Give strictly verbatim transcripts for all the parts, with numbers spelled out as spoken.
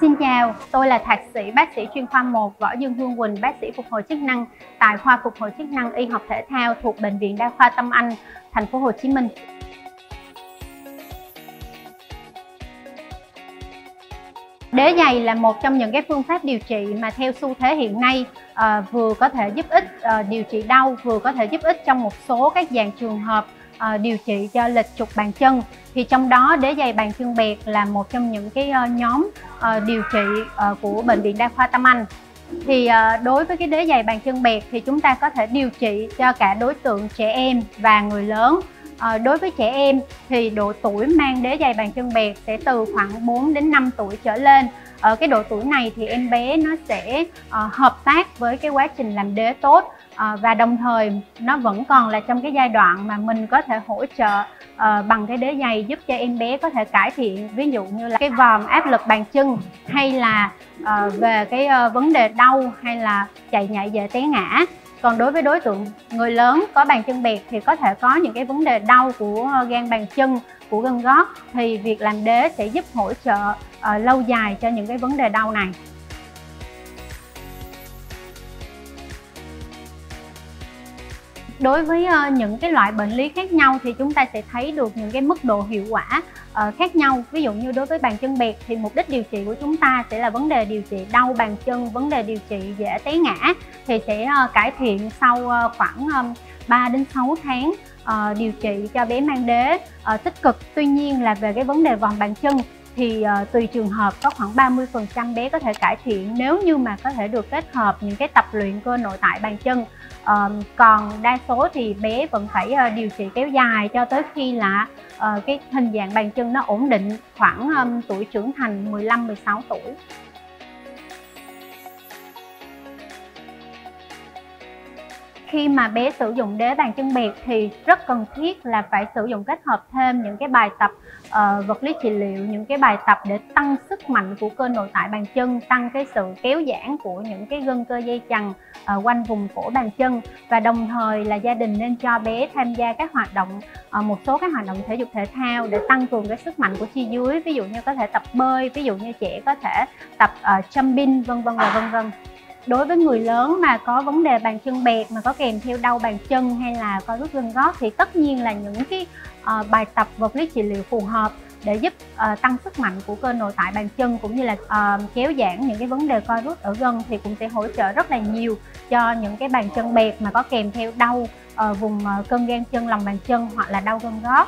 Xin chào, tôi là thạc sĩ bác sĩ chuyên khoa một Võ Dương Hương Quỳnh, bác sĩ phục hồi chức năng tại khoa phục hồi chức năng y học thể thao thuộc Bệnh viện Đa khoa Tâm Anh, thành phố Hồ Chí Minh. Đế giày là một trong những cái phương pháp điều trị mà theo xu thế hiện nay à, vừa có thể giúp ích à, điều trị đau, vừa có thể giúp ích trong một số các dạng trường hợp à, điều trị cho lệch trục bàn chân. Thì trong đó đế giày bàn chân bẹt là một trong những cái uh, nhóm uh, điều trị uh, của Bệnh viện Đa khoa Tâm Anh. Thì uh, đối với cái đế giày bàn chân bẹt thì chúng ta có thể điều trị cho cả đối tượng trẻ em và người lớn. Uh, đối với trẻ em thì độ tuổi mang đế giày bàn chân bẹt sẽ từ khoảng bốn đến năm tuổi trở lên. Ở cái độ tuổi này thì em bé nó sẽ uh, hợp tác với cái quá trình làm đế tốt, uh, và đồng thời nó vẫn còn là trong cái giai đoạn mà mình có thể hỗ trợ uh, bằng cái đế giày giúp cho em bé có thể cải thiện, ví dụ như là cái vòm áp lực bàn chân, hay là uh, về cái uh, vấn đề đau, hay là chạy nhảy dễ té ngã. Còn đối với đối tượng người lớn có bàn chân bẹt thì có thể có những cái vấn đề đau của gan bàn chân, của gân gót, thì việc làm đế sẽ giúp hỗ trợ uh, lâu dài cho những cái vấn đề đau này. Đối với uh, những cái loại bệnh lý khác nhau thì chúng ta sẽ thấy được những cái mức độ hiệu quả uh, khác nhau. Ví dụ như đối với bàn chân bẹt thì mục đích điều trị của chúng ta sẽ là vấn đề điều trị đau bàn chân, vấn đề điều trị dễ té ngã, thì sẽ uh, cải thiện sau uh, khoảng um, ba đến sáu tháng uh, điều trị cho bé mang đế uh, tích cực. Tuy nhiên là về cái vấn đề vòm bàn chân thì uh, tùy trường hợp có khoảng ba mươi phần trăm bé có thể cải thiện nếu như mà có thể được kết hợp những cái tập luyện cơ nội tại bàn chân. Uh, còn đa số thì bé vẫn phải uh, điều trị kéo dài cho tới khi là uh, cái hình dạng bàn chân nó ổn định, khoảng um, tuổi trưởng thành mười lăm mười sáu tuổi. Khi mà bé sử dụng đế bàn chân bẹt thì rất cần thiết là phải sử dụng kết hợp thêm những cái bài tập uh, vật lý trị liệu, những cái bài tập để tăng sức mạnh của cơ nội tại bàn chân, tăng cái sự kéo giãn của những cái gân cơ dây chằng uh, quanh vùng cổ bàn chân. Và đồng thời là gia đình nên cho bé tham gia các hoạt động, uh, một số các hoạt động thể dục thể thao để tăng cường cái sức mạnh của chi dưới, ví dụ như có thể tập bơi, ví dụ như trẻ có thể tập uh, jumping, vân vân và vân vân. Đối với người lớn mà có vấn đề bàn chân bẹt mà có kèm theo đau bàn chân hay là co rút gân gót thì tất nhiên là những cái uh, bài tập vật lý trị liệu phù hợp để giúp uh, tăng sức mạnh của cơ nội tại bàn chân, cũng như là uh, kéo giãn những cái vấn đề co rút ở gân, thì cũng sẽ hỗ trợ rất là nhiều cho những cái bàn chân bẹt mà có kèm theo đau uh, vùng uh, cân gan chân, lòng bàn chân hoặc là đau gân gót.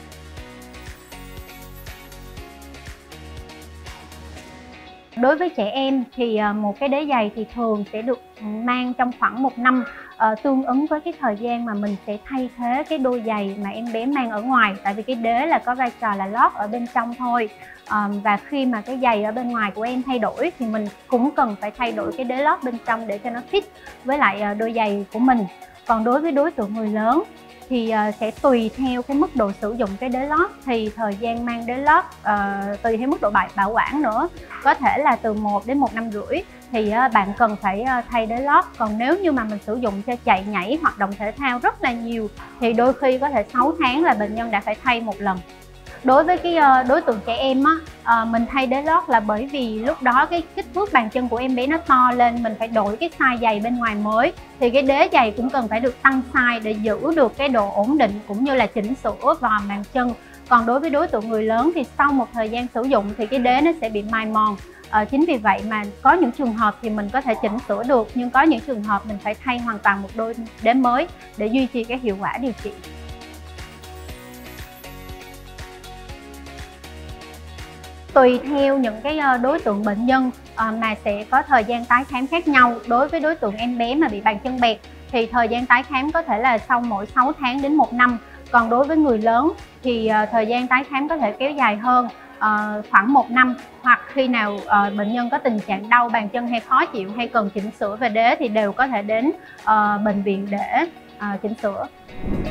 Đối với trẻ em thì một cái đế giày thì thường sẽ được mang trong khoảng một năm, uh, tương ứng với cái thời gian mà mình sẽ thay thế cái đôi giày mà em bé mang ở ngoài. Tại vì cái đế là có vai trò là lót ở bên trong thôi, um, và khi mà cái giày ở bên ngoài của em thay đổi thì mình cũng cần phải thay đổi cái đế lót bên trong để cho nó fit với lại uh, đôi giày của mình. Còn đối với đối tượng người lớn thì uh, sẽ tùy theo cái mức độ sử dụng cái đế lót, thì thời gian mang đế lót uh, tùy theo mức độ bảo, bảo quản nữa, có thể là từ một đến một năm rưỡi thì uh, bạn cần phải uh, thay đế lót. Còn nếu như mà mình sử dụng cho chạy nhảy, hoạt động thể thao rất là nhiều thì đôi khi có thể sáu tháng là bệnh nhân đã phải thay một lần. Đối với cái uh, đối tượng trẻ em á, uh, mình thay đế lót là bởi vì lúc đó cái kích thước bàn chân của em bé nó to lên, mình phải đổi cái size giày bên ngoài mới, thì cái đế giày cũng cần phải được tăng size để giữ được cái độ ổn định cũng như là chỉnh sửa vòm bàn chân. Còn đối với đối tượng người lớn thì sau một thời gian sử dụng thì cái đế nó sẽ bị mài mòn. Uh, chính vì vậy mà có những trường hợp thì mình có thể chỉnh sửa được, nhưng có những trường hợp mình phải thay hoàn toàn một đôi đế mới để duy trì cái hiệu quả điều trị. Tùy theo những cái đối tượng bệnh nhân mà sẽ có thời gian tái khám khác nhau. Đối với đối tượng em bé mà bị bàn chân bẹt thì thời gian tái khám có thể là sau mỗi sáu tháng đến một năm. Còn đối với người lớn thì thời gian tái khám có thể kéo dài hơn, khoảng một năm, hoặc khi nào bệnh nhân có tình trạng đau bàn chân hay khó chịu hay cần chỉnh sửa về đế thì đều có thể đến bệnh viện để chỉnh sửa.